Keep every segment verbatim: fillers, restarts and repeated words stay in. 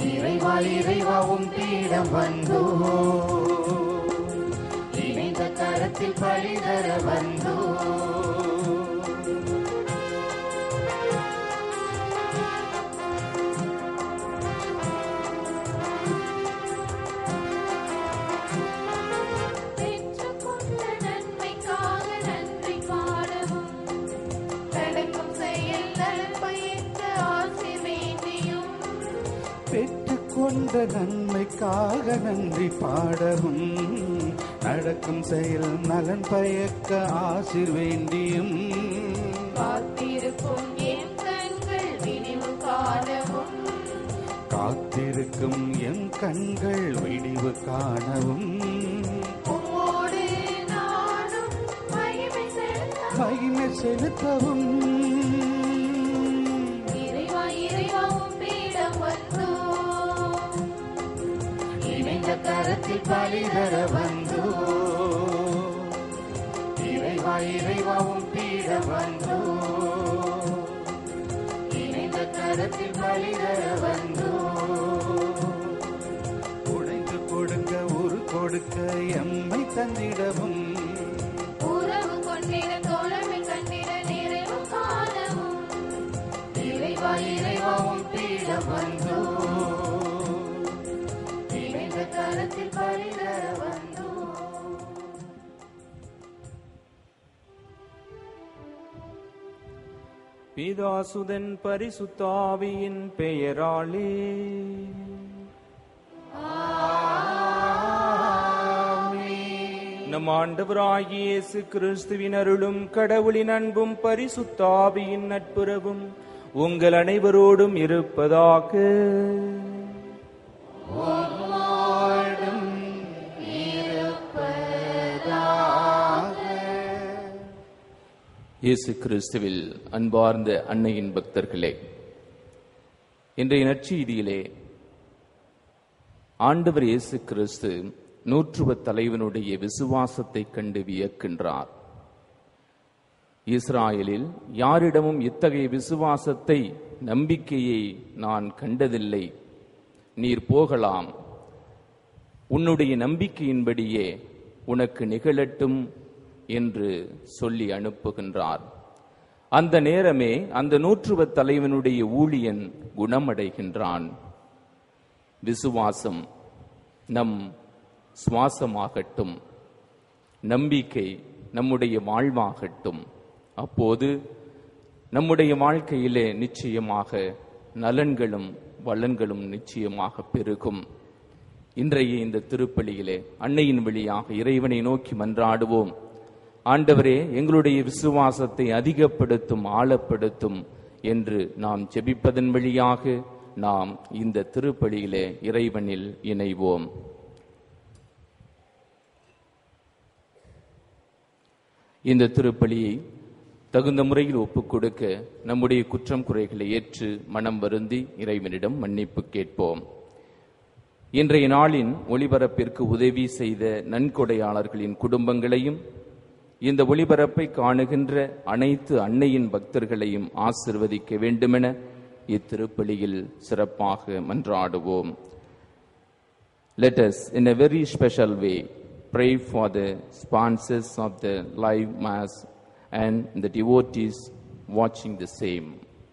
இறைவா இறைவாவும் பீடம் வந்தோ, இணைந்த கரத்தில் பழிதர வந்தோ. பெற்றுக்கொண்ட நன்மைக்காக நன்றி பாடவும், நடக்கும் செயல் நலன் பயக்க ஆசிர் வேண்டியும், காத்திருக்கும் என் கண்கள் விடிவு காணவும், காத்திருக்கும் என் கண்கள் விடிவு காணவும், உம்மோடு நானும் மகிமை செலுத்தவும், மகிமை செலுத்தவும். இறைவா இறைவாவும் பீடம் வந்தோ, இணைந்த கரத்தில் பழிதர வந்தோ, இறைவா இறைவாவும் பீடம் வந்தோ, இணைந்த கரத்தில் பழிதர வந்தோ. உடைந்து கொடுக்க ஒரு கொடுக்க எம்மை தந்திடவும், உறவு கொண்டிட தோழமை கண்டிட நிறைவு காணவும், இறைவா இறைவாவும் பீடம் வந்தோ, இணைந்த கரத்தில் பழிதர வந்தோ. பிதாசுதன் பரிசுத்தாவியின் பெயராலே நம் ஆண்டவராகிய இயேசு கிறிஸ்துவின் அருளும் கடவுளின் அன்பும் பரிசுத்தாவியின் நட்புறவும் உங்கள் அனைவரோடும் இருப்பதாக. இயேசு கிறிஸ்துவில் அன்பார்ந்த அன்னையின் பக்தர்களே, இன்றைய நற்செய்தியிலே ஆண்டவர் இயேசு கிறிஸ்து நூற்றுவ தலைவனுடைய விசுவாசத்தை கண்டு வியக்கின்றார். இஸ்ராயலில் யாரிடமும் இத்தகைய விசுவாசத்தை, நம்பிக்கையை நான் கண்டதில்லை. நீர் போகலாம், உன்னுடைய நம்பிக்கையின்படியே உனக்கு நிகழட்டும் என்று சொல்லி அனுப்புகின்றார். அந்த நேரமே அந்த நூற்றுவ தலைவனுடைய ஊழியன் குணமடைகின்றான். விசுவாசம் நம் சுவாசமாகட்டும், நம்பிக்கை நம்முடைய வாழ்வாகட்டும். அப்போது நம்முடைய வாழ்க்கையிலே நிச்சயமாக நலன்களும் வளன்களும் நிச்சயமாக பெருகும். இன்றைய இந்த திருப்பலியிலே அன்னையின் வழியாக இறைவனை நோக்கி மன்றாடுவோம். ஆண்டவரே, எங்களுடைய விசுவாசத்தை அதிகப்படுத்தும், ஆழப்படுத்தும் என்று நாம் ஜெபிப்பதன் வழியாக நாம் இந்த திருப்பலியிலே இறைவனில் இணைவோம். இந்த திருப்பலியை தகுந்த முறையில் ஒப்புக் கொடுக்க நம்முடைய குற்றம் குறைகளை ஏற்று மனம் வருந்தி இறைவனிடம் மன்னிப்பு கேட்போம். இன்றைய நாளின் ஒளிபரப்பிற்கு உதவி செய்த நன்கொடையாளர்களின் குடும்பங்களையும், இந்த ஒளிபரப்பை காணுகின்ற அனைத்து அன்னையின் பக்தர்களையும் ஆசிர்வதிக்க வேண்டுமென இத்திருப்பலியில் சிறப்பாக மன்றாடுவோம். Let us in a very special way pray for the sponsors of the live mass and the devotees watching the same.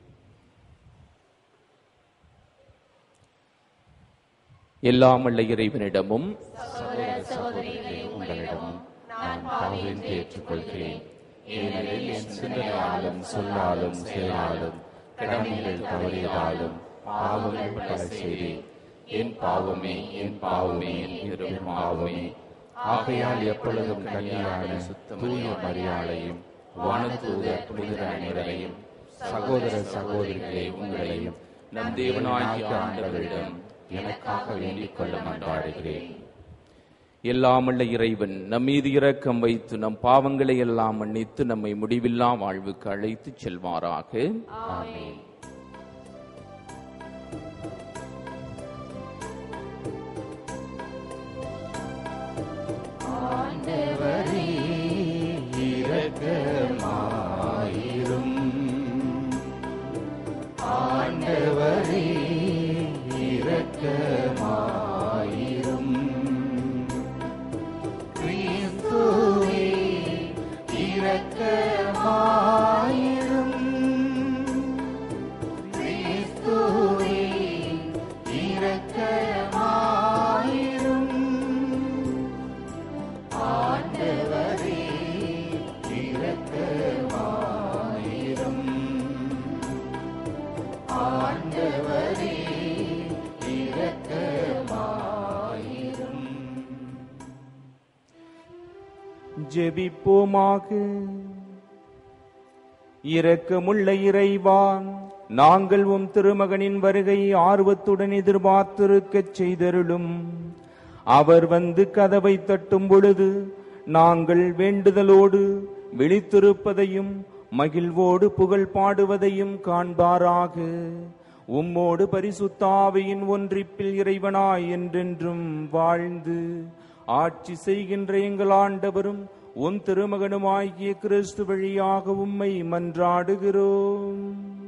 எல்லாம் வல்ல இறைவனிடமும் சகோதர சகோதரிகளே, உங்களிடமும் நான் பாவியை ஏற்றுக்கொள்கிறேன். ஏனெனில் என் சிந்தனையாலும் சொல்லாலும் செயலாலும் கடமைகள் தவறியதாலும் பாவங்கள் பல செய்தேன். என் பாவமே, என் பாவமே, என் பாவமே. ஆகையால் எப்பொழுதும் கன்னியான தூய மரியாதையும் வானதூதர் புனித அனைவரையும் சகோதர சகோதரிகளே உங்களையும் நம் தேவனாகிய ஆண்டவரிடம் எனக்காக வேண்டிக் கொள்ள மன்றாடுகிறேன். எல்லாமல்ல இறைவன் நம் மீது இரக்கம் வைத்து நம் பாவங்களை எல்லாம் மன்னித்து நம்மை முடிவில்லா வாழ்வுக்கு அழைத்து செல்வாராக. ஆமென். ஆண்டவரே இரக்கமாயிரும், ஆண்டவரே இரக்கமாயிரும், ஜெபிப்போமாக. இரக்கமுள்ள இறைவா, நாங்கள் உம் திருமகனின் வருகை ஆர்வத்துடன் எதிர்பார்த்திருக்கச் செய்தருளும். அவர் வந்து கதவை தட்டும் பொழுது நாங்கள் வேண்டுதலோடு விழித்திருப்பதையும் மகிழ்வோடு புகழ் பாடுவதையும் காண்பாராக. உம்மோடு பரிசுத்த ஆவியின் ஒன்றிப்பில் இறைவனாய் என்றென்றும் வாழ்ந்து ஆட்சி செய்கின்ற எங்கள் ஆண்டவரும் உன் திருமகனுமாகிய கிறிஸ்து வழியாக உம்மை மன்றாடுகிறோம்.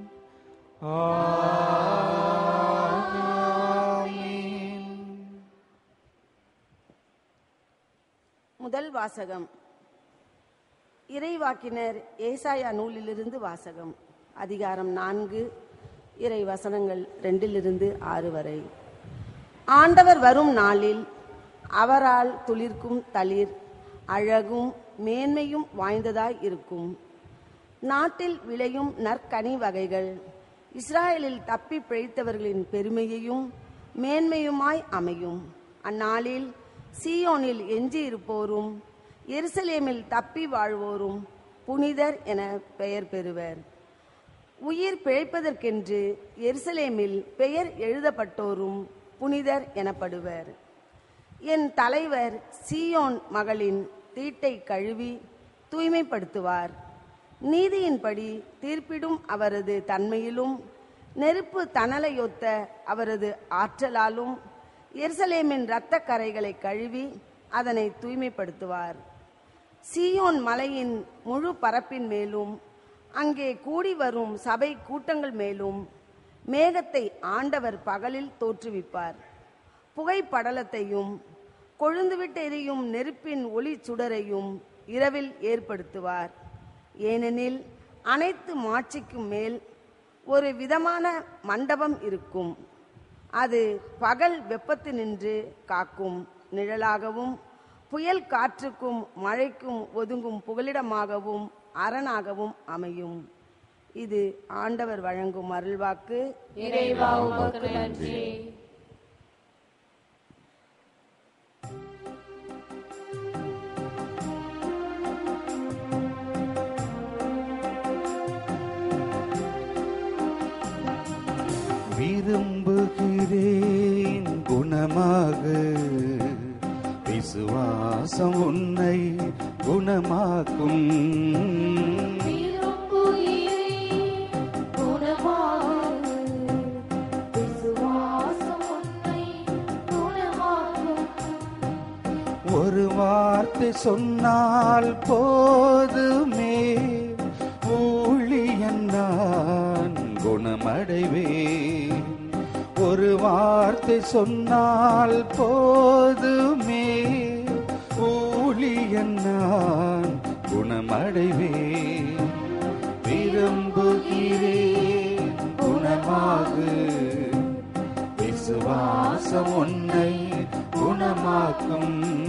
முதல் வாசகம். இறைவாக்கினர் ஏசாயா நூலிலிருந்து வாசகம். அதிகாரம் நான்கு, இறை வசனங்கள் ரெண்டிலிருந்து ஆறு வரை. ஆண்டவர் வரும் நாளில் அவரால் துளிர்க்கும் தளிர் அழகும் மேன்மையும் வாய்ந்ததாய் இருக்கும். நாட்டில் விளையும் நற்கனி வகைகள் இஸ்ராயலில் தப்பி பிழைத்தவர்களின் பெருமையையும் மேன்மையுமாய் அமையும். அந்நாளில் சீயோனில் எஞ்சியிருப்போரும் எருசலேமில் தப்பி வாழ்வோரும் புனிதர் என பெயர் பெறுவர். உயிர் பிழைப்பதற்கென்று எருசலேமில் பெயர் எழுதப்பட்டோரும் புனிதர் எனப்படுவர். என் தலைவர் சீயோன் மகளின் தீட்டை கழுவி தூய்மைப்படுத்துவார். நீதியின்படி தீர்ப்பிடும் அவரது தன்மையிலும் நெருப்பு தணலையொத்த அவரது ஆற்றலாலும் எருசலேமின் இரத்த கரைகளை கழுவி அதனை தூய்மைப்படுத்துவார். சீயோன் மலையின் முழு பரப்பின் மேலும் அங்கே கூடி வரும் சபை கூட்டங்கள் மேலும் மேகத்தை ஆண்டவர் பகலில் தோற்றுவிப்பார். புகைப்படலத்தையும் கொழுந்துவிட்டு எரியும் நெருப்பின் ஒளி சுடரையும் இரவில் ஏற்படுத்துவார். ஏனெனில் அனைத்து மாட்சிக்கும் மேல் ஒரு விதமான மண்டபம் இருக்கும். அது பகல் வெப்பத்தினின்று காக்கும் நிழலாகவும் புயல் காற்றுக்கும் மழைக்கும் ஒதுங்கும் புகலிடமாகவும் அரணாகவும் அமையும். இது ஆண்டவர் வழங்கும் அருள்வாக்கு. இறைவா உமக்கு நன்றி. விரும்புகிறேன் குணமாக, விசுவாசம் உன்னை குணமாக்கும். ஒரு வார்த்தை சொன்னால் போதுமே, ஊழியன் நான் குணமடைவேன். ஒரு வார்த்தை சொன்னால் போதுமே, ஊழியன் நான் குணமடைவேன். விரும்புகிறேன் குணமாக, விசுவாசம் உன்னை குணமாக்கும்.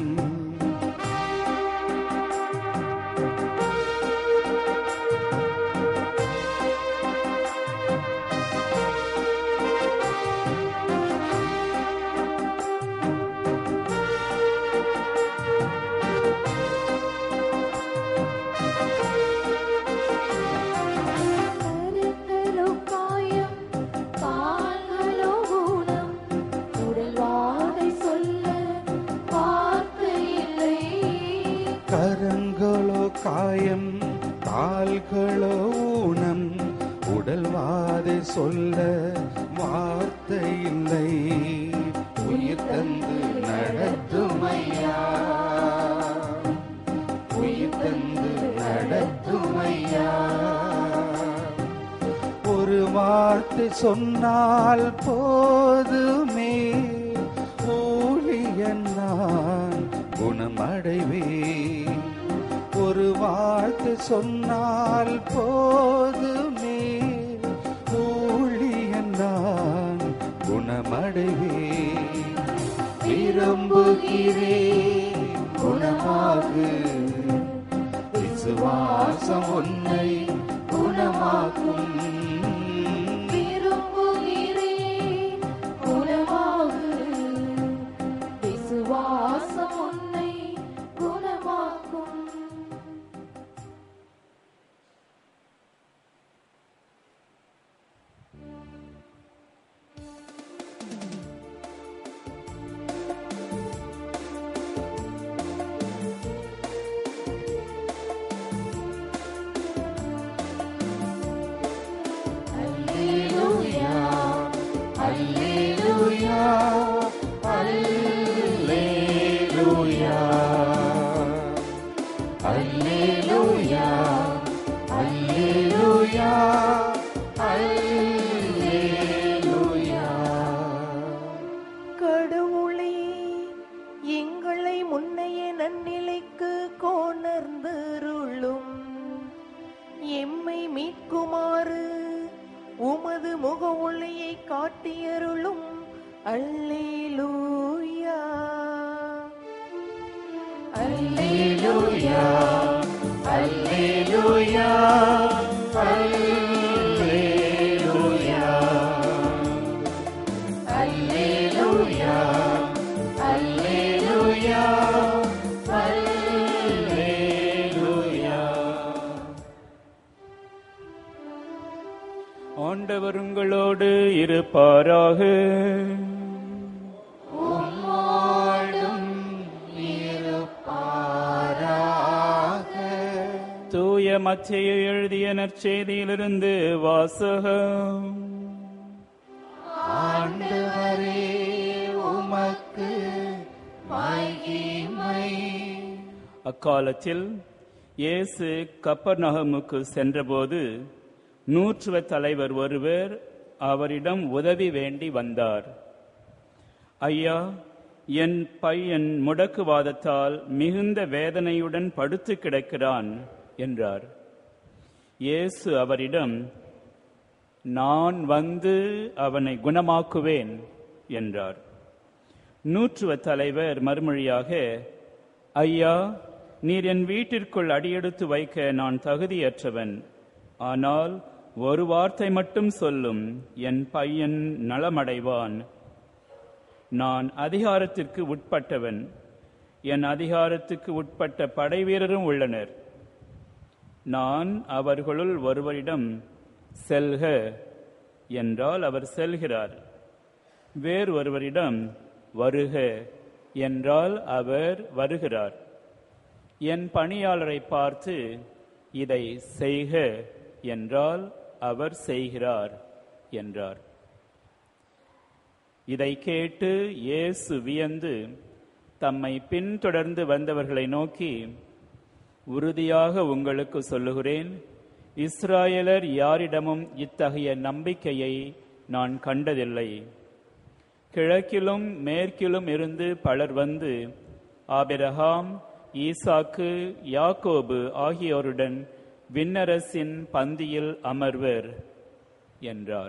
கரங்களோ காயம், கால்களோ ஊனம், உடல் வாதை சொல்ல வார்த்தை இல்லை. உயிர் தந்து நடத்துமையா, உயிர் தந்து நடத்துமையா. ஒரு வார்த்தை சொன்னால் போதுமே, ஊழியன் நான் குணமடைவேன். ஒரு வார்த்தை சொன்னால் போதுமே, ஊழியன் நான் குணமடைவேன். விரும்புகிறேன் குணமாக, விசுவாசம் உன்னை குணமாக்கும். அல்லேலூயா அல்லேலூயா அல்லேலூயா அல்லேலூயா. கடவுளே, எங்களை முன்னைய நன்னிலைக்கு கொணர்ந்தருளும். எம்மை மீட்குமாறு உமது முக ஒளியை காட்டியருளும். அல்லேலூயா அல்லேலூயா அல்லேலூயா அல்லேலூயா அல்லேலூயா அல்லேலூயா அல்லேலூயா. ஆண்டவர் உங்களோடு இருப்பாராக. உம்மோடும் இருப்பாராக. தூய மத்தேயு எழுதிய நற்செய்தியிலிருந்து வாசகம். ஆண்டவரே, உமக்கு மகிமை. அக்காலத்தில் இயேசு கப்பர்நகமுக்கு சென்றபோது நூற்றுவ தலைவர் ஒருவர் அவரிடம் உதவி வேண்டி வந்தார். ஐயா, என் பையன் முடக்குவாதத்தால் மிகுந்த வேதனையுடன் படுத்து கிடக்கிறான் என்றார். இயேசு அவரிடம், நான் வந்து அவனை குணமாக்குவேன் என்றார். நூற்றுவ தலைவர் மறுமொழியாக, ஐயா, நீர் என் வீட்டிற்குள் அடியெடுத்து வைக்க நான் தகுதியற்றவன். ஆனால் ஒரு வார்த்தை மட்டும் சொல்லும், என் பையன் நலமடைவான். நான் அதிகாரத்திற்கு உட்பட்டவன். என் அதிகாரத்துக்கு உட்பட்ட படை வீரரும் உள்ளனர். நான் அவர்களுள் ஒருவரிடம் செல்க என்றால் அவர் செல்கிறார். வேறு ஒருவரிடம் வருக என்றால் அவர் வருகிறார். என் பணியாளரை பார்த்து இதை செய்க என்றால் அவர் செய்கிறார் என்றார். இதை கேட்டு இயேசு வியந்து தம்மை பின்தொடர்ந்து வந்தவர்களை நோக்கி, உறுதியாக உங்களுக்கு சொல்லுகிறேன், இஸ்ராயலர் யாரிடமும் இத்தகைய நம்பிக்கையை நான் கண்டதில்லை. கிழக்கிலும் மேற்கிலும் இருந்து பலர் வந்து ஆபிரகாம், ஈசாக்கு, யாக்கோபு ஆகியோருடன் விண்ணரசின் பந்தியில் அமர்வர் என்றார்.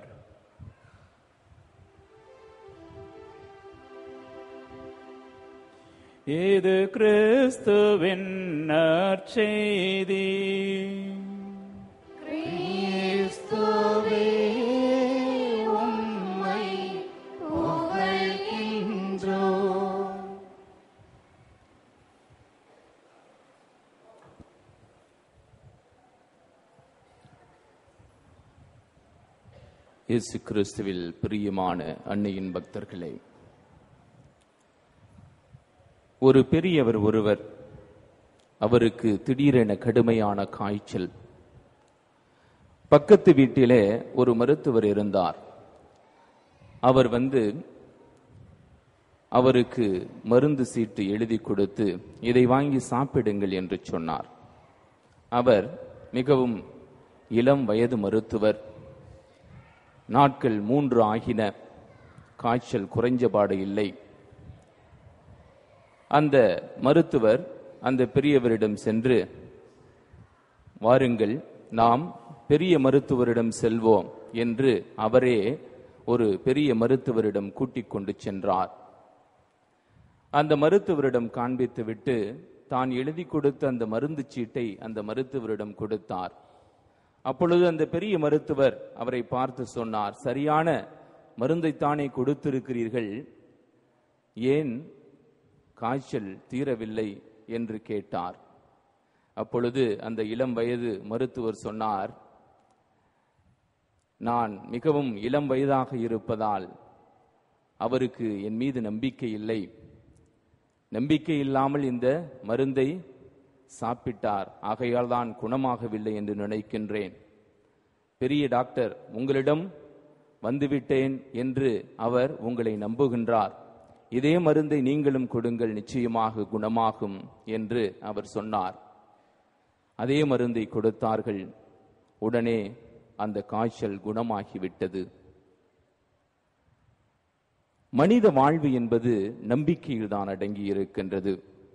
இது கிறிஸ்துவின் நற்செய்தி. கிறிஸ்துவே, உம்மை புகழ்கின்றோம். இயேசு கிறிஸ்துவில் பிரியமான அன்னையின் பக்தர்களே, ஒரு பெரியவர் ஒருவர், அவருக்கு திடீரென கடுமையான காய்ச்சல். பக்கத்து வீட்டிலே ஒரு மருத்துவர் இருந்தார். அவர் வந்து அவருக்கு மருந்து சீட்டு எழுதி கொடுத்து இதை வாங்கி சாப்பிடுங்கள் என்று சொன்னார். அவர் மிகவும் இளம் வயது மருத்துவர். நாட்கள் மூன்று ஆகின, காய்ச்சல் குறைஞ்சபாடு இல்லை. அந்த மருத்துவர் அந்த பெரியவரிடம் சென்று, வாருங்கள் நாம் பெரிய மருத்துவரிடம் செல்வோம் என்று அவரே ஒரு பெரிய மருத்துவரிடம் கூட்டிக் கொண்டு சென்றார். அந்த மருத்துவரிடம் காண்பித்துவிட்டு தான் எழுதி கொடுத்த அந்த மருந்து சீட்டை அந்த மருத்துவரிடம் கொடுத்தார். அப்பொழுது அந்த பெரிய மருத்துவர் அவரை பார்த்து சொன்னார், சரியான மருந்தைத்தானே கொடுத்திருக்கிறீர்கள், ஏன் காய்ச்சல் தீரவில்லை என்று கேட்டார். அப்பொழுது அந்த இளம் வயது மருத்துவர் சொன்னார், நான் மிகவும் இளம் வயதாக இருப்பதால் அவருக்கு என் மீது நம்பிக்கை இல்லை. நம்பிக்கை இல்லாமல் இந்த மருந்தை சாப்பிட்டார், ஆகையால் தான் குணமாகவில்லை என்று நினைக்கின்றேன். பெரிய டாக்டர், உங்களிடம் வந்துவிட்டேன் என்று அவர் உங்களை நம்புகின்றார். இதே மருந்தை நீங்களும் கொடுங்கள், நிச்சயமாக குணமாகும் என்று அவர் சொன்னார். அதே மருந்தை கொடுத்தார்கள். உடனே அந்த காய்ச்சல் குணமாகிவிட்டது. மனித வாழ்வு என்பது நம்பிக்கையில் தான் அடங்கி இருக்கின்றது.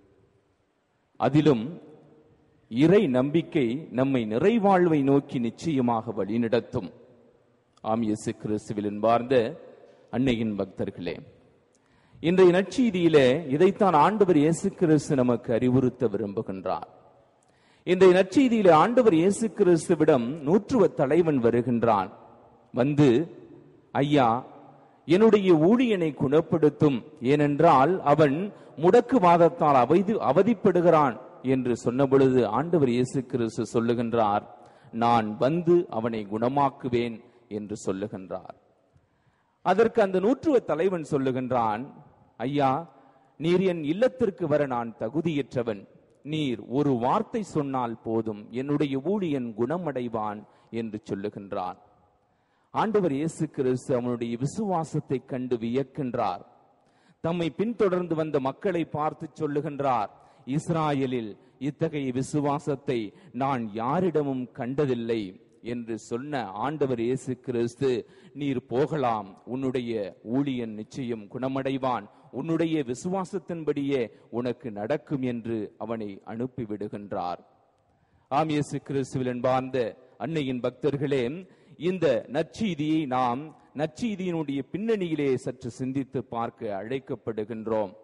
அதிலும் இறை நம்பிக்கை நம்மை நிறைவாழ்வை நோக்கி நிச்சயமாக வழிநடத்தும். ஆம், இயேசு கிறிஸ்துவில் அன்பார்ந்த அன்னையின் பக்தர்களே, இன்றைய நற்செய்தியிலே இதைத்தான் ஆண்டவர் இயேசு கிறிஸ்து நமக்கு அறிவுறுத்த விரும்புகின்றார். இன்றைய நற்செய்தியிலே ஆண்டவர் இயேசு கிறிஸ்துவிடம் நூற்றுவ தலைவன் வருகின்றான். வந்து, ஐயா, என்னுடைய ஊழியனை குணப்படுத்தும், ஏனென்றால் அவன் முடக்குவாதத்தால் அவதி அவதிப்படுகிறான் என்று சொன்ன பொழுது ஆண்டவர் இயேசு கிறிஸ்து சொல்லுகின்றார், நான் வந்து அவனை குணமாக்குவேன் என்று சொல்லுகின்றார். அதற்கு அந்த நூற்றுவ தலைவன் சொல்லுகின்றான், ஐயா, நீர் என் இல்லத்திற்கு வர நான் தகுதியற்றவன். நீர் ஒரு வார்த்தை சொன்னால் போதும், என்னுடைய ஊழியன் குணமடைவான் என்று சொல்லுகின்றான். ஆண்டவர் இயேசு கிறிஸ்து அவனுடைய விசுவாசத்தை கண்டு வியக்கின்றார். தம்மை பின்தொடர்ந்து வந்த மக்களை பார்த்து சொல்லுகின்றார், இஸ்ராயலில் இத்தகைய விசுவாசத்தை நான் யாரிடமும் கண்டதில்லை என்று சொன்ன ஆண்டவர் இயேசு கிறிஸ்து, நீர் போகலாம், உன்னுடைய ஊழியன் நிச்சயம் குணமடைவான், உன்னுடைய விசுவாசத்தின்படியே உனக்கு நடக்கும் என்று அவனை அனுப்பிவிடுகின்றார். ஆம், இயேசு கிறிஸ்துவில் அன்பார்ந்த அன்னையின் பக்தர்களே, இந்த நற்செய்தியை நாம் நற்செய்தியினுடைய பின்னணியிலே சற்று சிந்தித்து பார்க்க அழைக்கப்படுகின்றோம்.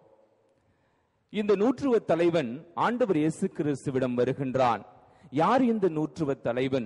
இந்த நூற்றுவ தலைவன் ஆண்டவர் இயேசு கிறிஸ்துவிடம் வருகின்றான். யார் இந்த நூற்றுவ தலைவன்?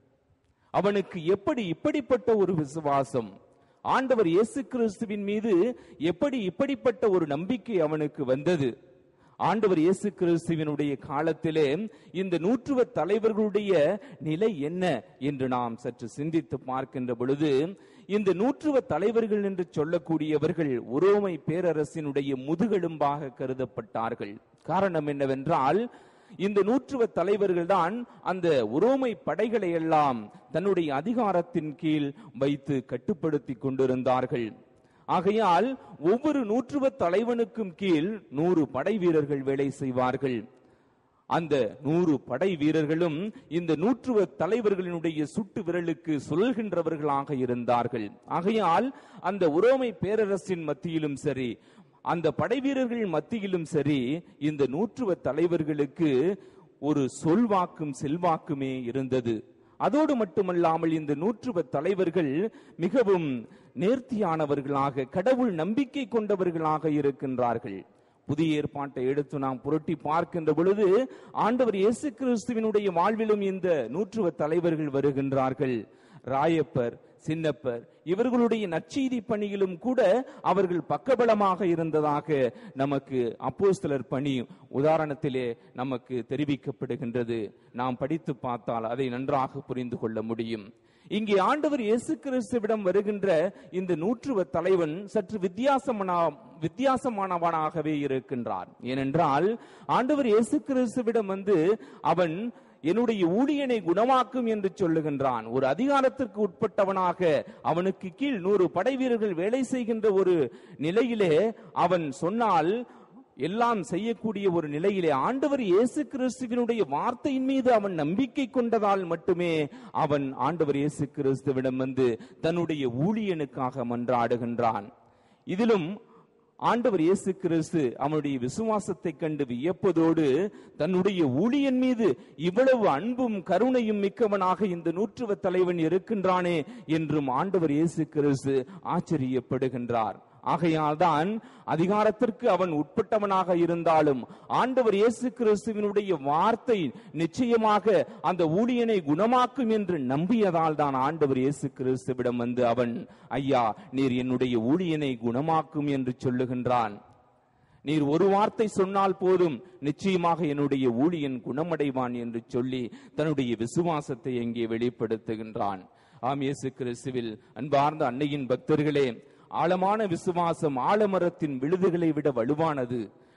அவனுக்கு எப்படி இப்படிப்பட்ட ஒரு விசுவாசம்? ஆண்டவர் இயேசு கிறிஸ்துவின் மீது எப்படி இப்படிப்பட்ட ஒரு நம்பிக்கை அவனுக்கு வந்தது? ஆண்டவர் இயேசு கிறிஸ்துவினுடைய காலத்திலே இந்த நூற்றுவ தலைவர்களுடைய நிலை என்ன என்று நாம் சற்று சிந்தித்து பார்க்கின்ற பொழுது, இந்த நூற்றுவ தலைவர்கள் என்று சொல்லக்கூடியவர்கள் உரோமை பேரரசினுடைய முதுகெலும்பாக கருதப்பட்டார்கள். காரணம் என்னவென்றால், இந்த நூற்றுவ தலைவர்கள் தான் அந்த உரோமை படைகளை எல்லாம் தன்னுடைய அதிகாரத்தின் கீழ் வைத்து கட்டுப்படுத்தி கொண்டிருந்தார்கள். ஆகையால் ஒவ்வொரு நூற்றுவ தலைவனுக்கும் கீழ் நூறு படை வீரர்கள் வேலை செய்வார்கள். அந்த நூறு படை வீரர்களும் இந்த நூற்றுவ தலைவர்களினுடைய சுட்டு விரலுக்கு சுழல்கின்றவர்களாக இருந்தார்கள். ஆகையால் அந்த உரோமை பேரரசின் மத்தியிலும் சரி, அந்த படை வீரர்கள் மத்தியிலும் சரி, இந்த நூற்றுவ தலைவர்களுக்கு ஒரு சொல்வாக்கும் செல்வாக்குமே இருந்தது. அதோடு மட்டுமல்லாமல் இந்த நூற்றுவ தலைவர்கள் மிகவும் நேர்த்தியானவர்களாக, கடவுள் நம்பிக்கை கொண்டவர்களாக இருக்கின்றார்கள். புதிய ஏற்பாட்டை எடுத்து நாம் புரட்டி பார்க்கின்ற பொழுது ஆண்டவர் இயேசு கிறிஸ்துவினுடைய வாழ்விலும் இந்த நூற்றுவ தலைவர்கள் வருகின்றார்கள். ராயப்பர், சின்னப்பர் இவர்களுடைய நற்செய்தி பணியிலும் கூட அவர்கள் பக்கபலமாக இருந்ததாக நமக்கு அப்போஸ்தலர் பணி உதாரணத்திலே நமக்கு தெரிவிக்கப்படுகின்றது. நாம் படித்து பார்த்தால் அதை நன்றாக புரிந்து கொள்ள முடியும். இங்கே ஆண்டவர் இயேசு கிறிஸ்துவிடம் வருகின்ற இந்த நூற்றுவ தலைவன் சற்று வித்தியாசமான வித்தியாசமானவனாகவே இருக்கின்றான். ஏனென்றால் ஆண்டவர் இயேசு கிறிஸ்துவிடம் வந்து அவன் என்னுடைய ஊழியனை குணமாக்கும் என்று சொல்லுகின்றான். ஒரு அதிகாரத்திற்கு உட்பட்டவனாக அவனுக்கு கீழ் நூறு படை வீரர்கள் வேலை செய்கின்ற ஒரு நிலையிலே அவன் சொன்னால் எல்லாம் செய்யக்கூடிய ஒரு நிலையிலே ஆண்டவர் இயேசு கிறிஸ்துவினுடைய வார்த்தையின் மீது அவன் நம்பிக்கை கொண்டதால் மட்டுமே அவன் ஆண்டவர் இயேசு கிறிஸ்துவிடம் வந்து தன்னுடைய ஊழியனுக்காக மன்றாடுகின்றான். இதிலும் ஆண்டவர் இயேசு கிறிஸ்து அவனுடைய விசுவாசத்தை கண்டு வியப்பதோடு தன்னுடைய ஊழியன் மீது இவ்வளவு அன்பும் கருணையும் மிக்கவனாக இந்த நூற்றுவ தலைவன் இருக்கின்றானே என்றும் ஆண்டவர் இயேசு கிறிஸ்து ஆச்சரியப்படுகின்றார். ஆகையால் தான் அதிகாரத்திற்கு அவன் உட்பட்டவனாக இருந்தாலும் ஆண்டவர் இயேசு கிறிஸ்துவினுடைய வார்த்தை நிச்சயமாக அந்த ஊழியனை குணமாக்கும் என்று நம்பியதால் தான் ஆண்டவர் இயேசு கிறிஸ்துவிடம் வந்து அவன், ஐயா, நீர் என்னுடைய ஊழியனை குணமாக்கும் என்று சொல்லுகின்றான். நீர் ஒரு வார்த்தை சொன்னால் போதும், நிச்சயமாக என்னுடைய ஊழியன் குணமடைவான் என்று சொல்லி தன்னுடைய விசுவாசத்தை எங்கே வெளிப்படுத்துகின்றான். ஆம், இயேசு கிறிஸ்துவில் அன்பார்ந்த அன்னையின் பக்தர்களே, ஆழமான விசுவாசம் ஆலமரத்தின் விழுதுகளை விட வலுவானது.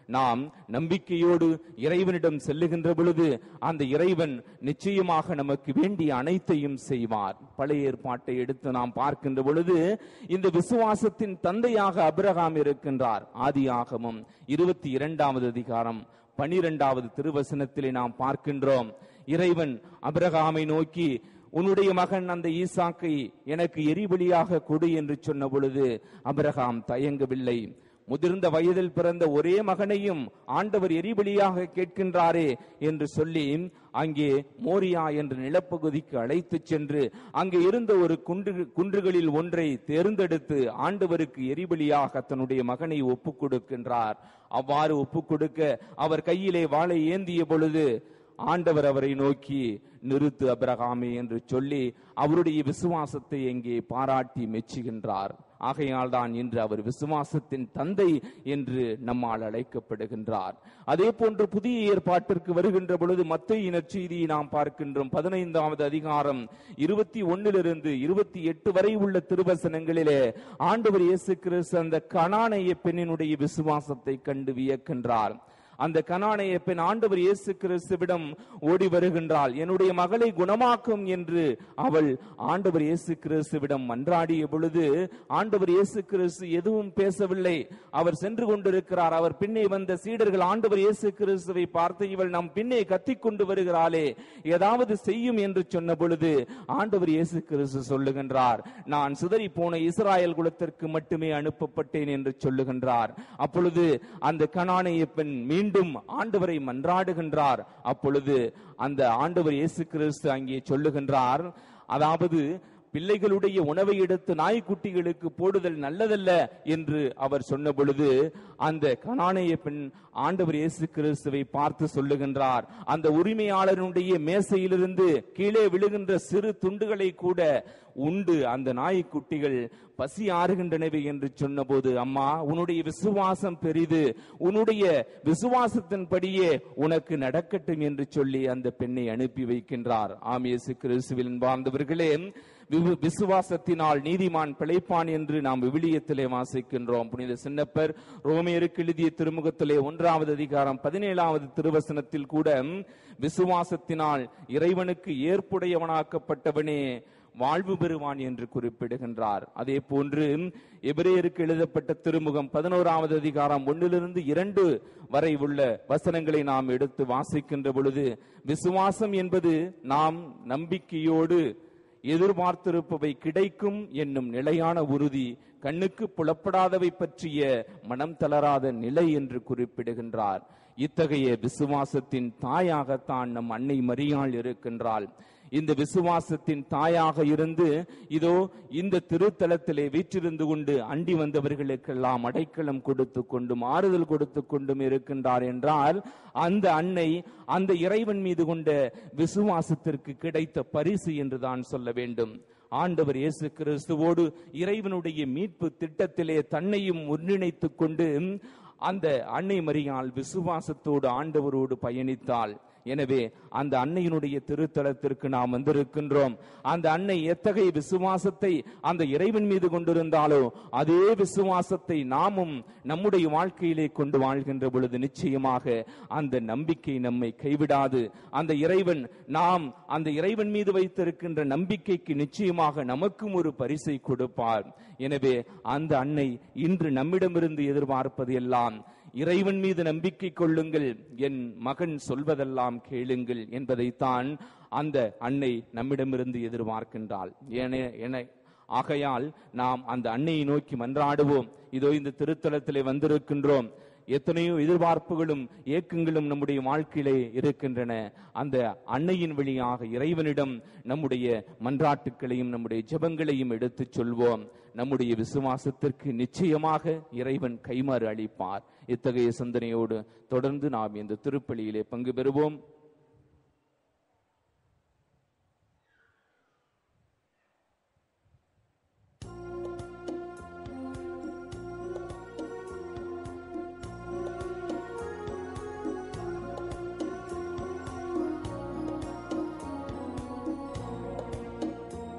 நாம் நம்பிக்கையோடு இறைவனிடம் செல்லுகின்ற பொழுது அந்த இறைவன் நிச்சயமாக நமக்கு வேண்டிய அனைத்தையும் செய்வார். பழைய ஏற்பாட்டை எடுத்து நாம் பார்க்கின்ற பொழுது இந்த விசுவாசத்தின் தந்தையாக அபிரகாம் இருக்கின்றார். ஆதியாகமம் இருபத்தி இரண்டாவது அதிகாரம் பனிரெண்டாவது திருவசனத்திலே நாம் பார்க்கின்றோம். இறைவன் அபிரகாமை நோக்கி, உன்னுடைய மகன் அந்த ஈசாக்கை எனக்கு எரிபலியாக கொடு என்று சொன்ன பொழுது அபிரகாம் தயங்கவில்லை. முதிர்ந்த வயதில் பிறந்த ஒரே மகனையும் ஆண்டவர் எரிபலியாக கேட்கின்றாரே என்று சொல்லி அங்கே மோரியா என்ற நிலப்பகுதிக்கு அழைத்து சென்று அங்கே இருந்த ஒரு குன்று குன்றுகளில் ஒன்றை தேர்ந்தெடுத்து ஆண்டவருக்கு எரிபலியாக தன்னுடைய மகனை ஒப்புக் கொடுக்கின்றார். அவ்வாறு ஒப்புக் கொடுக்க அவர் கையிலே வாளை ஏந்திய பொழுது ஆண்டவர் அவரை நோக்கி, நிறுத்து அபிரகாமே என்று சொல்லி அவருடைய விசுவாசத்தை எங்கே பாராட்டி மெச்சுகின்றார். ஆகையால் தான் இன்று அவர் விசுவாசத்தின் தந்தை என்று நம்மால் அழைக்கப்படுகின்றார். அதே போன்று புதிய ஏற்பாட்டிற்கு வருகின்ற பொழுது மத்தேயு நற்செய்தியை நாம் பார்க்கின்றோம். பதினைந்தாவது அதிகாரம் இருபத்தி ஒன்னிலிருந்து இருபத்தி எட்டு வரை உள்ள திருவசனங்களிலே ஆண்டவர் இயேசு கிறிஸ்து அந்த கனானேய பெண்ணினுடைய விசுவாசத்தை கண்டு வியக்கின்றார். அந்த கனானேய பெண் ஆண்டவர் இயேசு கிறிஸ்துவிடம் ஓடி வருகின்றாள். என்னுடைய மகளை குணமாக்கும் என்று அவள் ஆண்டவர் இயேசு கிறிஸ்துவிடம் மன்றாடிய பொழுது ஆண்டவர் இயேசு கிறிஸ்து எதுவும் பேசவில்லை. அவர் சென்று கொண்டிருக்கிறார். அவர் பின்னே வந்த சீடர்கள் ஆண்டவர் இயேசு கிறிஸ்துவை பார்த்து, இவள் நம் பின்னே கத்திக் கொண்டு வருகிறாளே, ஏதாவது செய்யும் என்று சொன்ன பொழுது ஆண்டவர் இயேசு கிறிஸ்து சொல்லுகின்றார், நான் சிதறி போன இஸ்ராயல் குலத்திற்கு மட்டுமே அனுப்பப்பட்டேன் என்று சொல்லுகின்றார். அப்பொழுது அந்த கனானேய பெண் மீண்டும் ஆண்டவரை மன்றாடுகின்றார். அப்பொழுது அந்த ஆண்டவர் இயேசு கிறிஸ்து அங்கே சொல்லுகின்றார், அதாவது பிள்ளைகளுடைய உணவை எடுத்து நாய்க்குட்டிகளுக்கு போடுதல் நல்லதல்ல என்று அவர் சொன்ன பொழுது அந்த கனானேய பெண் ஆண்டவர் இயேசு கிறிஸ்துவை பார்த்து சொல்லுகின்றார், அந்த உரிமையாளருடைய மேசையிலிருந்து கீழே விழுகின்ற சிறு துண்டுகளை கூட உண்டு அந்த நாய்க்குட்டிகள் பசி ஆறுகின்றனவே என்று சொன்ன போது, அம்மா உன்னுடைய விசுவாசம் பெரிது, உன்னுடைய விசுவாசத்தின்படியே உனக்கு நடக்கட்டும் என்று சொல்லி அந்த பெண்ணை அனுப்பி வைக்கின்றார். ஆம், இயேசு கிறிஸ்துவில் வாழ்ந்தவர்களே, விசுவாசத்தினால் நீதிமான் பிழைப்பான் என்று நாம் விவிலியத்திலே வாசிக்கின்றோம். புனித சின்னப்பர் ரோமேயருக்கு எழுதிய திருமுகத்திலே ஒன்றாவது அதிகாரம் பதினேழாவது திருவசனத்தில் கூட விசுவாசத்தினால் இறைவனுக்கு ஏற்புடையவனாக்கப்பட்டவனே வாழ்வு பெறுவான் என்று குறிப்பிடுகின்றார். அதே போன்று எபிரேயருக்கு எழுதப்பட்ட திருமுகம் பதினோராவது அதிகாரம் ஒன்னிலிருந்து இரண்டு வரை உள்ள வசனங்களை நாம் எடுத்து வாசிக்கின்ற பொழுது, விசுவாசம் என்பது நாம் நம்பிக்கையோடு எதிர்பார்த்திருப்பவை கிடைக்கும் என்னும் நிலையான உறுதி, கண்ணுக்கு புலப்படாதவை பற்றிய மனம் தளராத நிலை என்று குறிப்பிடுகின்றார். இத்தகைய விசுவாசத்தின் தாயாகத்தான் நம் அன்னை மரியாள் இருக்கின்றாள். இந்த விசுவாசத்தின் தாயாக இருந்து இதோ இந்த திருத்தலத்திலே வீற்றிருந்து கொண்டு அண்டி வந்தவர்களுக்கெல்லாம் அடைக்கலம் கொடுத்து கொண்டும் ஆறுதல் கொடுத்து கொண்டும் இருக்கின்றார் என்றால், அந்த அன்னை அந்த இறைவன் மீது கொண்ட விசுவாசத்திற்கு கிடைத்த பரிசு என்றுதான் சொல்ல வேண்டும். ஆண்டவர் இயேசு கிறிஸ்துவோடு இறைவனுடைய மீட்பு திட்டத்திலே தன்னையும் ஒன்றிணைத்துக் கொண்டு அந்த அன்னை மரியாள் விசுவாசத்தோடு ஆண்டவரோடு பயணித்தாள். எனவே அந்த அன்னையினுடைய திருத்தலத்திற்கு நாம் வந்திருக்கின்றோம். அந்த அன்னை எத்தகைய விசுவாசத்தை அந்த இறைவன் மீது கொண்டிருந்தாலோ அதே விசுவாசத்தை நாமும் நம்முடைய வாழ்க்கையிலே கொண்டு வாழ்கின்ற பொழுது நிச்சயமாக அந்த நம்பிக்கை நம்மை கைவிடாது. அந்த இறைவன் நாம் அந்த இறைவன் மீது வைத்திருக்கின்ற நம்பிக்கைக்கு நிச்சயமாக நமக்கும் ஒரு பரிசை கொடுப்பார். எனவே அந்த அன்னை இன்று நம்மிடமிருந்து எதிர்பார்ப்பது எல்லாம், இறைவன் மீது நம்பிக்கை கொள்ளுங்கள், என் மகன் சொல்வதெல்லாம் கேளுங்கள் என்பதைத்தான் அந்த அன்னை நம்மிடமிருந்து எதிர்பார்க்கின்றாள். என ஆகையால் நாம் அந்த அன்னையை நோக்கி மன்றாடுவோம். இதோ இந்த திருத்தலத்திலே வந்திருக்கின்றோம். எத்தனையோ எதிர்பார்ப்புகளும் ஏக்கங்களும் நம்முடைய வாழ்க்கையிலே இருக்கின்றன. அந்த அன்னையின் வழியாக இறைவனிடம் நம்முடைய மன்றாட்டுக்களையும் நம்முடைய ஜெபங்களையும் எடுத்து சொல்வோம். நம்முடைய விசுவாசத்திற்கு நிச்சயமாக இறைவன் கைமாறு அளிப்பார். இத்தகைய சிந்தனையோடு தொடர்ந்து நாம் இந்த திருப்பலியிலே பங்கு பெறுவோம்.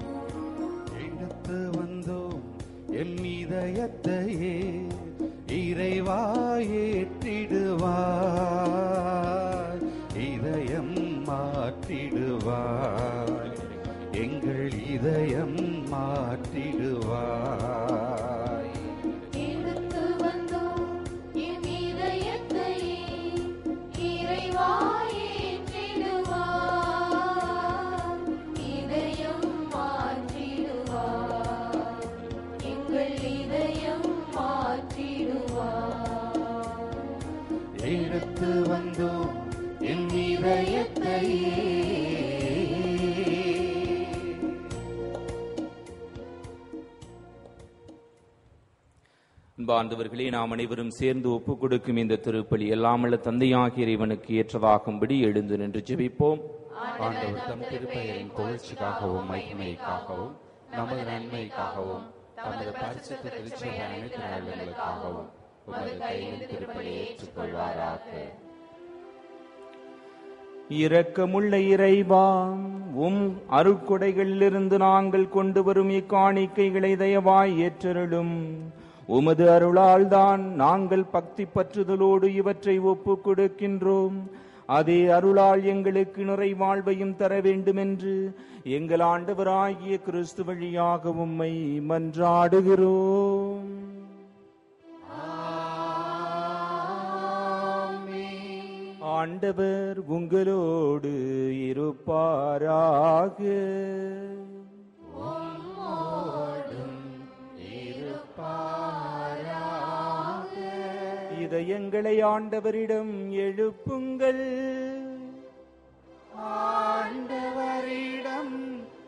என் இதயத்தையே இறைவாயேற்றிடுவாய், இதயம் மாற்றிடுவாய், எங்கள் இதயம் மாற்றிடுவாய். எடுத்து வந்தோம் என் இதயத்தை இறைவாயேற்றிடுவாய், இதயம் மாற்றிடுவாய், எங்கள் இதயம் மாற்றிடுவாய். எடுத்து வந்தோம் என் இதயத்தை. அன்பார்ந்தவர்களே, நாம் அனைவரும் சேர்ந்து ஒப்புக் கொடுக்கும் இந்த திருப்பலி எல்லாமல்ல தந்தையாகிய இறைவனுக்கு ஏற்றதாகும்படி எழுந்து நின்று ஜெபிப்போம். ஆண்டவர் தம் திருப்பெயரின் புகழ்ச்சிக்காகவும் மகிமைக்காகவும் நமது நன்மைக்காகவும் தமது பரிசுத்த திருச்சபை அனைத்து நலன்களுக்காகவும் உமது கையில் திருப்பலியை ஏற்றுக்கொள்வாராக. இரக்கமுள்ள இறைவா, உம் அருட்கொடைகளிலிருந்து நாங்கள் கொண்டு வரும் இக்காணிக்கைகளை தயவாய் ஏற்றருளும். உமது அருளால் தான் நாங்கள் பக்தி பற்றுதலோடு இவற்றை ஒப்புக் கொடுக்கின்றோம். அதே அருளால் எங்களுக்கு நிறைவாழ்வையும் தர வேண்டுமென்று எங்கள் ஆண்டவராகிய கிறிஸ்து வழியாக உம்மை மன்றாடுகிறோம். ஆண்டவர் உங்களோடு இருப்பாராக. இதயங்களை ஆண்டவரிடம் எழுப்புங்கள். ஆண்டவரிடம்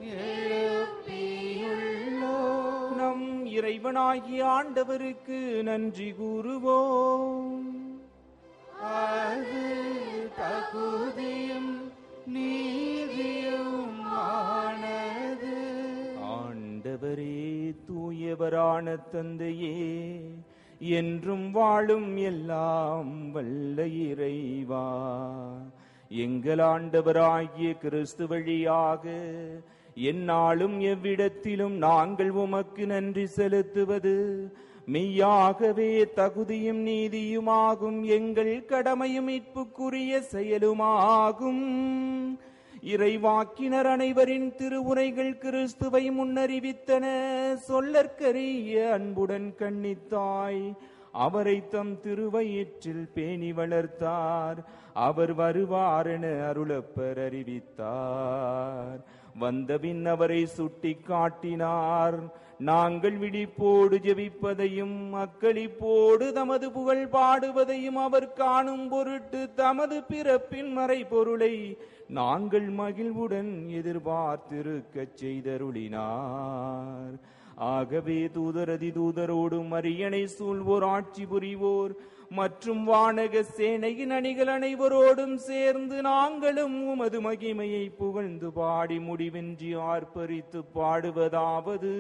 எழுப்பியுள்ளோம். நம் இறைவனாகிய ஆண்டவருக்கு நன்றி கூறுவோம். அது தகுதியும் நீதியும் ஆனது. ஆண்டவரே, தூயவரான தந்தையே, என்றும் வாழும் எல்லாம் வல்ல இறைவா, எங்கள் ஆண்டவராகிய கிறிஸ்து வழியாக எந்நாளும் எவ்விடத்திலும் நாங்கள் உமக்கு நன்றி செலுத்துவது மெய்யாகவே தகுதியும் நீதியுமாகும், எங்கள் கடமையும் மீட்புக்குரிய செயலுமாகும். இறைவாக்கினர் அனைவரின் திருவுரைகள் கிறிஸ்துவை முன்னறிவித்தன. சொல்லற்கரிய அன்புடன் கண்ணித்தாய் அவரை தம் திருவயிற்றில் பேணி வளர்த்தார். அவர் வருவாரென அருளப்பர் அறிவித்தார். வந்தபின் அவரை சுட்டி காட்டினார். நாங்கள் விழிப்போடு ஜெபிப்பதையும் அக்களிப்போடு தமது புகழ் பாடுவதையும் அவர் காணும் பொருட்டு தமது பிறப்பின் மறைபொருளை நாங்கள் மகிழ்வுடன் எதிர்பார்த்திருக்கச் செய்தருளினார். ஆகவே தூதரதி தூதரோடும் அரியணை சூழ்வோர் ஆட்சி புரிவோர் மற்றும் வானக சேனையின் அணிகள் அனைவரோடும் சேர்ந்து நாங்களும் உமது மகிமையை புகழ்ந்து பாடி முடிவின்றி ஆர்ப்பரித்து பாடுவதாவது: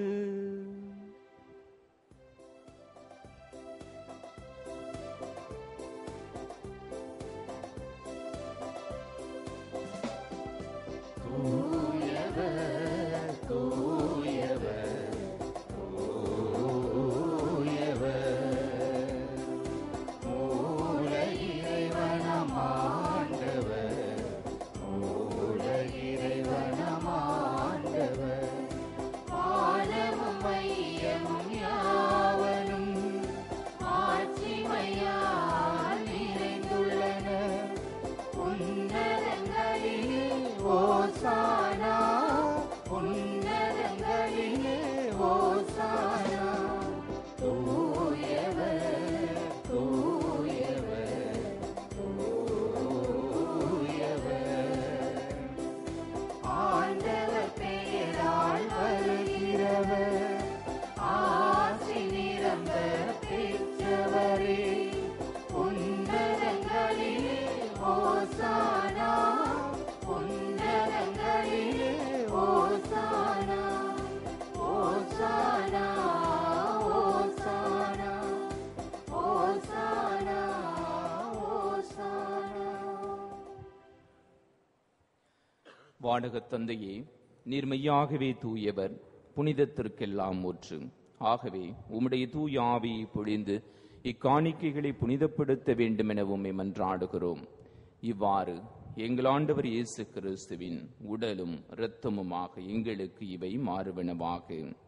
வானகத் தந்தையே, நீர் மெய்யாகவே தூயவர், புனிதத்திற்கெல்லாம் ஊற்று. ஆகவே உம்முடைய தூய ஆவியை பொழிந்து இக்காணிக்கைகளை புனிதப்படுத்த வேண்டும் என உம்மை மன்றாடுகிறோம். இவ்வாறு எங்கள் ஆண்டவர் இயேசு கிறிஸ்துவின் உடலும் இரத்தமுமாக எங்களுக்கு இவை மாறுவனவாக.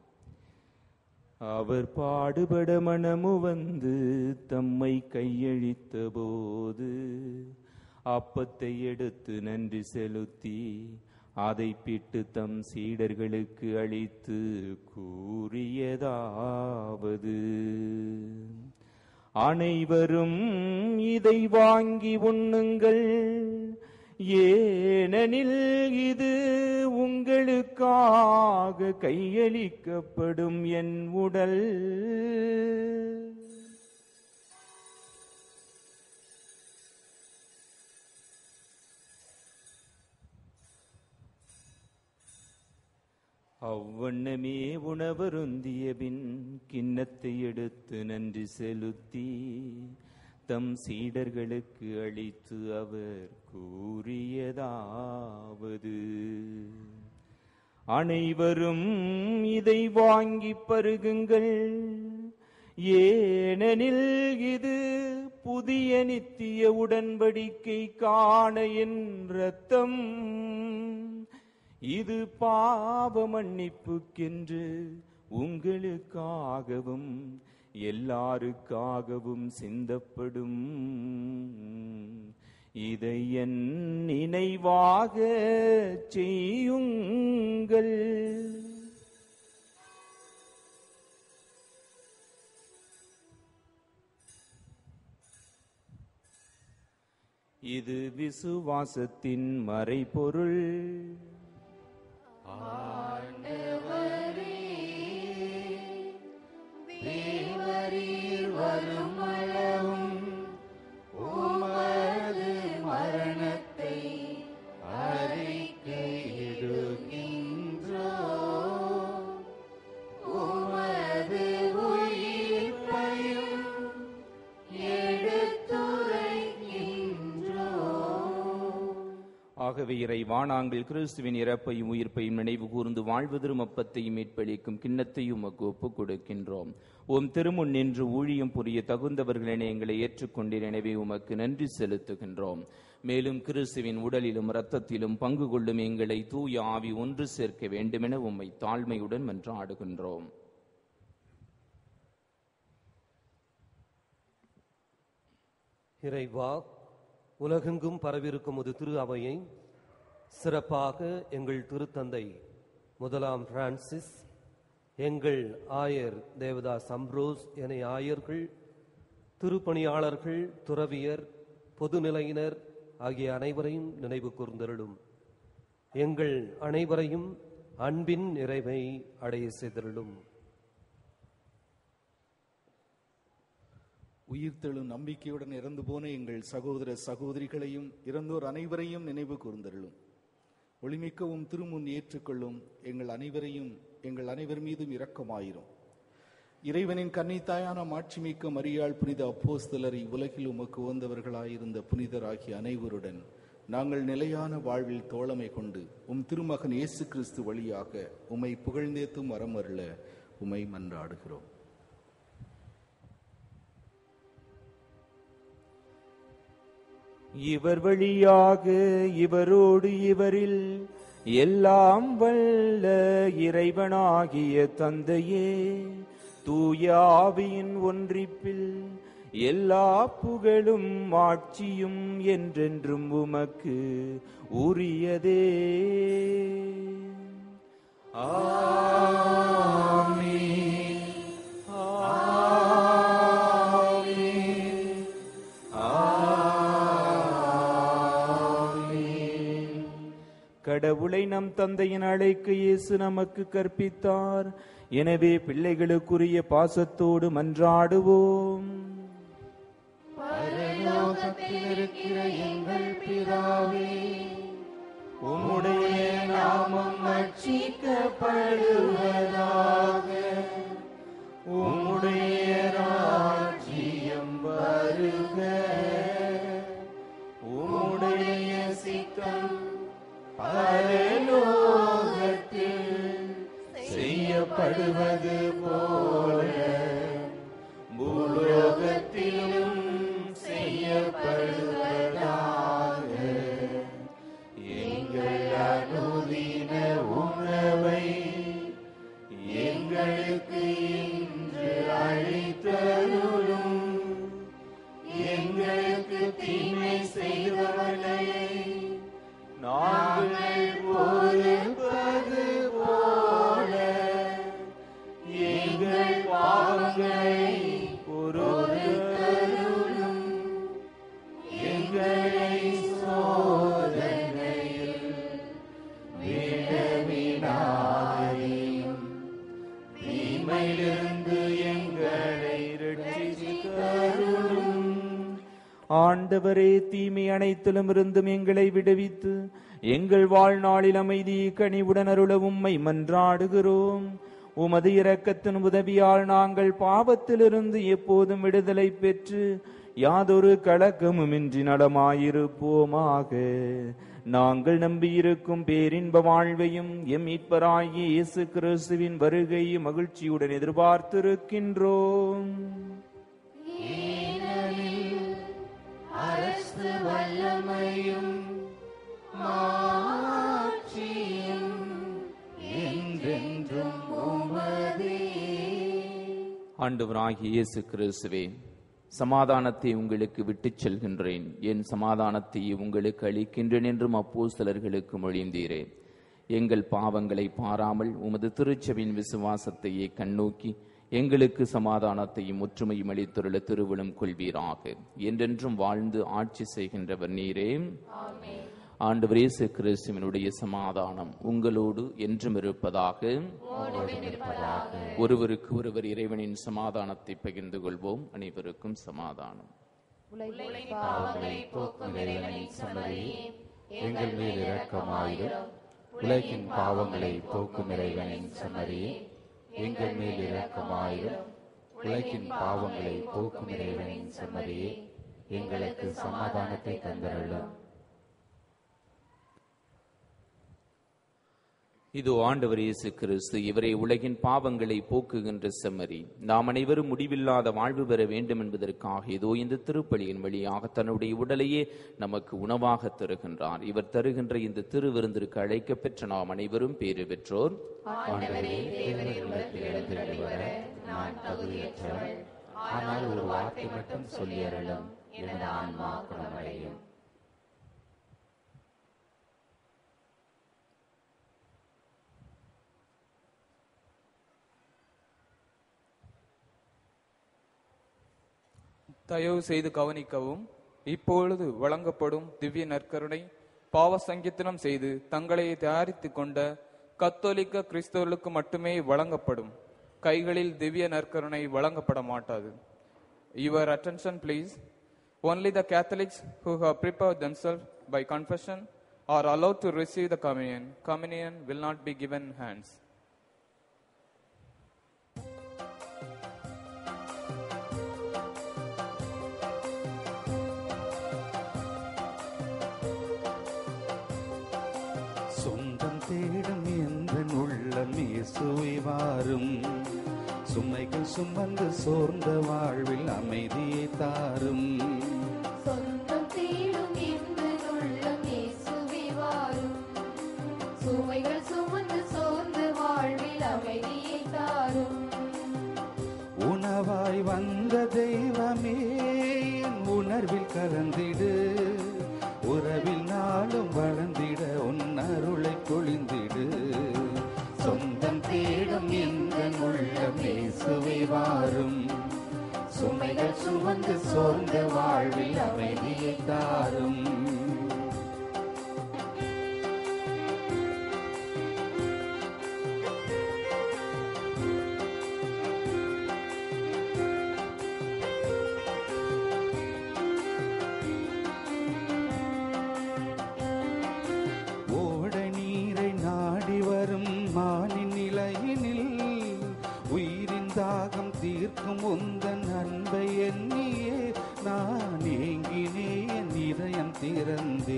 அவர் பாடுபட மனமு வந்து தம்மை கையளித்த போது அப்பத்தை எடுத்து நன்றி செலுத்தி அதை பிட்டு தம் சீடர்களுக்கு அளித்து கூறியதாவது: அனைவரும் இதை வாங்கி உண்ணுங்கள், ஏனெனில் இது உங்களுக்காக கையளிக்கப்படும் என் உடல். அவ்வண்ணமே உணவருந்திய பின் கிண்ணத்தை எடுத்து நன்றி செலுத்தி தம் சீடர்களுக்கு அளித்து அவர் கூறியதாவது: அனைவரும் இதை வாங்கி பருகுங்கள், ஏனெனில் இது புதிய நித்திய உடன்படிக்கைக்கான என் இரத்தம். இது பாவ மன்னிப்புக்கென்று உங்களுக்காகவும் எல்லாருக்காகவும் சிந்தப்படும். இதை என் நினைவாக செய்யுங்கள். இது விசுவாசத்தின் மறைபொருள். தேவரீர் வரும் அளவும் உமது மரணத்தை அறிக்கையிடுகின்றோம், உமது உயிர்ப்பையும் எடுத்துரைக்கின்றோம். ஆகவே இறைவா, நாங்கள் கிறிஸ்துவின் இறப்பையும் உயிர்ப்பையும் நினைவு கூர்ந்து வாழ்வதரும் அப்பத்தையும் மீட்பளிக்கும் கிண்ணத்தையும் உமக்கு ஒப்புக் கொடுக்கின்றோம். உம் திருமுன் நின்று ஊழியம் புரிய தகுந்தவர்களென எங்களை ஏற்றுக்கொண்டீர். எனவே உமக்கு நன்றி செலுத்துகின்றோம். மேலும் கிறிஸ்துவின் உடலிலும் இரத்தத்திலும் பங்கு கொள்ளும் எங்களை தூய ஆவி ஒன்று சேர்க்க வேண்டுமென உம்மை தாழ்மையுடன் மன்றாடுகின்றோம். இறைவா, உலகெங்கும் பரவிருக்கும் ஒரு திரு அவையை சிறப்பாக எங்கள் திருத்தந்தை முதலாம் பிரான்சிஸ், எங்கள் ஆயர் தேவதாஸ் அம்ப்ரோஸ் என ஆயர்கள், திருப்பணியாளர்கள், துறவியர், பொதுநிலையினர் ஆகிய அனைவரையும் நினைவு கூர்ந்தருளும். எங்கள் அனைவரையும் அன்பின் நிறைவை அடைய செய்தருளும். உயிர்த்தெழும் நம்பிக்கையுடன் இறந்து போன எங்கள் சகோதர சகோதரிகளையும் இறந்தோர் அனைவரையும் நினைவு கூர்ந்தருளும். ஒளிமிக்கவும் திருமுன் ஏற்றுக்கொள்ளும் எங்கள் அனைவரையும் எங்கள் அனைவர் மீதும் இரக்கமாயிரும். இறைவனின் கன்னித்தாயான மாட்சிமிக்க மரியாள், புனித அப்போஸ்தலர், இவ்வுலகில் உமக்கு உகந்தவர்களாயிருந்த புனிதர் ஆகிய அனைவருடன் நாங்கள் நிலையான வாழ்வில் தோழமை கொண்டு உம் திருமகன் இயேசு கிறிஸ்து வழியாக உம்மை புகழ்ந்தேத்தும் வரமருள உம்மை மன்றாடுகிறோம். இவர் வழியாக இவரோடு இவரில் எல்லாம் வல்ல இறைவனாகிய தந்தையே, தூய ஆவியின் ஒன்றிப்பில் எல்லா புகழும் ஆட்சியும் என்றென்றும் உமக்கு உரியதே. ஆமென். கடவுளை நம் தந்தையின் அழைக்க இயேசு நமக்கு கற்பித்தார். எனவே பிள்ளைகளுக்குரிய பாசத்தோடு மன்றாடுவோம். பரலோகத்தில் இருக்கிற எங்கள் பிதாவே, உம்முடைய நாமம் ரட்சிக்கப்படுவதாக. உம்முடைய ராஜ்யம் வருக. உம்முடைய சித்தம் பரலோகத்தில் செய்யப்படுவது போல பூலோகத்தில் தீமை செய்தவர்களை நாங்கள் பொறுப்பது போல எங்கள் பாவங்களை பொறுத்தருளும். எங்களை சோதனையில் விழவிடாதேயும் தீமையிலிருந்து எங்களை ரட்சித்தருளும். ஆண்டவரே, தீமை அனைத்திலும் இருந்தும் எங்களை விடுவித்து எங்கள் வாழ்நாளில் அமைதியை கனிவுடன் அருள உம்மை மன்றாடுகிறோம். உமது இரக்கத்தின் உதவியால் நாங்கள் பாவத்திலிருந்து எப்போதும் விடுதலை பெற்று யாதொரு கலக்கமுமின்றி நலமாயிருப்போமாக. நாங்கள் நம்பியிருக்கும் பேரின்ப வாழ்வையும் எம் மீட்பராகிய இயேசு கிறிஸ்துவின் வருகையை மகிழ்ச்சியுடன் எதிர்பார்த்திருக்கின்றோம். அரசு வல்லமையும் மாட்சியும் என்றென்றும் உமதே. ஆண்டவராகிய இயேசு கிறிஸ்துவே, சமாதானத்தை உங்களுக்கு விட்டுச் செல்கின்றேன், என் சமாதானத்தை உங்களுக்கு அளிக்கின்றேன் என்றும் அப்போஸ்தலர்களுக்கு மொழிந்தீரே. எங்கள் பாவங்களை பாராமல் உமது திருச்சபையின் விசுவாசத்தையே கண்ணோக்கி எங்களுக்கு சமாதானத்தையும் ஒற்றுமையும் அளித்துள்ள திருவிழம் கொள்வீராக. என்றென்றும் வாழ்ந்து ஆட்சி செய்கின்றவர் நீரே. ஆண்டவர் இயேசு கிறிஸ்துவினுடைய சமாதானம் உங்களோடு என்றும் இருப்பதாக. ஒருவருக்கு ஒருவர் இறைவனின் சமாதானத்தை பகிர்ந்து கொள்வோம். அனைவருக்கும் சமாதானம். பாவங்களை போக்கும் இறைவனின் சன்னதியே, எங்கள் மேல் இரக்கமாயிரும். உலகின் பாவங்களை போக்கும் இறைவனின் சன்னதியே, எங்கள் மேல் இரக்கமாயிரும். உலகின் பாவங்களை போக்கும் இறைவனின் சன்னதியே, எங்களுக்கு சமாதானத்தை தந்தருளும். இதோ ஆண்டவர் இயேசு கிறிஸ்து, இவரே உலகின் பாவங்களை போக்குகின்ற செம்மறி. நாம் அனைவரும் முடிவில்லாத வாழ்வு பெற வேண்டும் என்பதற்காக இதோ இந்த திருப்பலியின் வழியாக தன்னுடைய உடலையே நமக்கு உணவாக தருகின்றார். இவர் தருகின்ற இந்த திருவிருந்திற்கு அழைக்க பெற்ற நாம் அனைவரும் பேறு பெற்றோர். நான் தகுதியற்றவள், ஆனால் ஒரு வார்த்தை மட்டும் சொல்லியருளும், எனது ஆன்மா குணமடையும். தயவு செய்து கவனிக்கவும். இப்பொழுது வழங்கப்படும் திவ்ய நற்கருணை பாவ சங்கீர்த்தனம் செய்து தங்களை தயாரித்துக் கொண்ட கத்தோலிக்க கிறிஸ்தவர்களுக்கு மட்டுமே வழங்கப்படும். கைகளில் திவ்ய நற்கருணை வழங்கப்பட மாட்டாது. Your attention please. Only the Catholics who have prepared themselves by confession are allowed to receive the communion. Communion will not be given in hands. சொந்தம் தேடும் எந்த உள்ளம் இயேசுவை வாரும். சுமைகள் சுமந்து சோர்ந்த வாழ்வில் அமைதியை தாரும். சொந்தம் தேடும் எந்த உள்ளம் இயேசுவை வாரும். சுமைகள் சுமந்து சோர்ந்த வாழ்வில் அமைதியை தாரும். உணவாய் வந்த தெய்வமே, என் உணர்வில் கலந்திடு. உறவில் நாளும் வளர்ந்திட உன் அருளை பொழிந்திடு. சொந்தம் தேடும் எந்த உள்ளம் இயேசுவை வாரும். சுமைகள் சுமந்து சோர்ந்த வாழ்வில் அமைதியை தாரும். தீர்க்கும் உந்தன் அன்பை எண்ணியே நான் ஏங்கினே, என் இதயம் திறந்தே.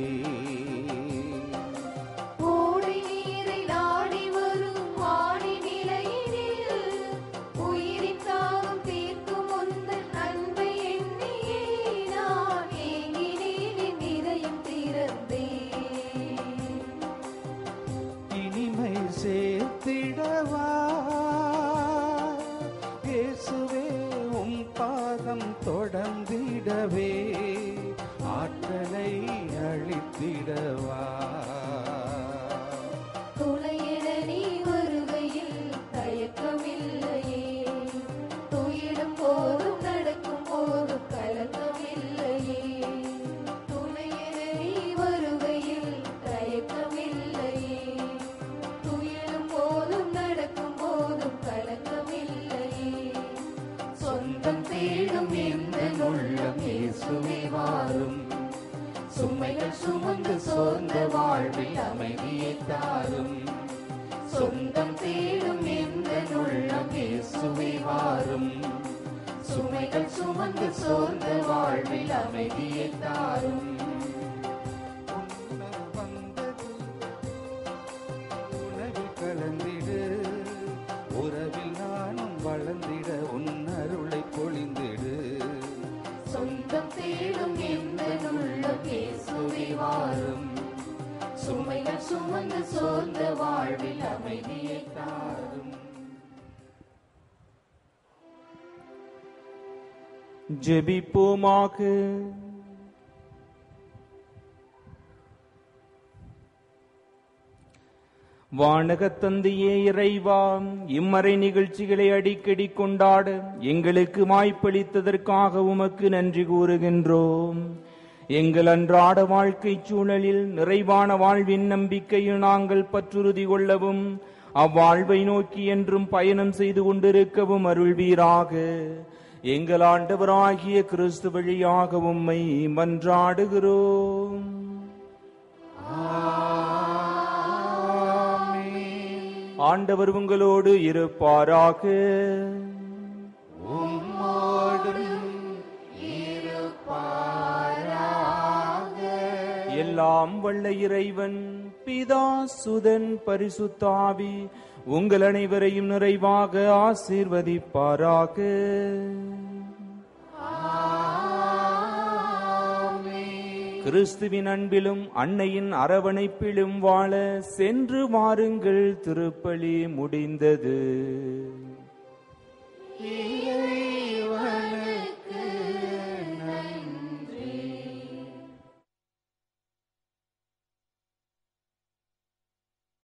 ஓடி நீரை நாடி வரும் வாடி நிலையினில் உயிரின் தாகம் தீர்க்கும் உந்தன் அன்பை எண்ணியே நான் ஏங்கினேன், என் இதயம் திறந்தேன். இனிமை சேர்த்திடவா இயேசுவே, உம் பாதம் தொடர்ந்திடவே ஆற்றலை அளித்திடவா. துணையென நீ வருகையில் தயக்கமில்லையே, துயிலும் போதும் நடக்கும் போதும் கலக்கமில்லையே. துணையென நீ வருகையில் தயக்கமில்லையே, துயிலும் போதும் நடக்கும் போதும் கலக்கமில்லையே. சொந்தம் தேடும் எந்த உள்ளம் இயேசுவே வாரும், சுமைகள் சுமந்து சோர்ந்த வாழ்வில் அமைதியை தாரும். சொந்தம் தேடும் எந்த உள்ளம் இயேசுவே வாரும், சுமைகள் சுமந்து சோர்ந்த வாழ்வில் அமைதியை தாரும். உணவில் கலந்திடு, உறவில் நானும் வளர்ந்திட உன் அருளை பொழிந்திடு. சொந்தம் தேடும் எந்த உள்ளம் இயேசுவே வாரும், சுமைகள் சுமந்து சோர்ந்த வாழ்வில் அமைதியை தாரும். ஜெபிப்போமாக. வானகத் தந்தையே இறைவா, இம்மறை நிகழ்ச்சிகளை அடிக்கடி கொண்டாட எங்களுக்கு வாய்ப்பளித்ததற்காக உமக்கு நன்றி கூறுகின்றோம். எங்கள் அன்றாட வாழ்க்கை சூழலில் நிறைவான வாழ்வின் நம்பிக்கையில் நாங்கள் பற்றுறுதி கொள்ளவும், அவ்வாழ்வை நோக்கி என்றும் பயணம் செய்து கொண்டிருக்கவும் அருள்வீராக. எங்கள் ஆண்டவராகிய கிறிஸ்து வழியாக உம்மை மன்றாடுகிறோம். ஆண்டவர் உங்களோடு இருப்பாராக. எல்லாம் வல்ல இறைவன் பிதா சுதன் பரிசுத்தாவி உங்கள் அனைவரையும் நிறைவாக ஆசீர்வதிப்பாராக. கிறிஸ்துவின் அன்பிலும் அன்னையின் அரவணைப்பிலும் வாழ சென்று வாருங்கள். திருப்பலி முடிந்தது.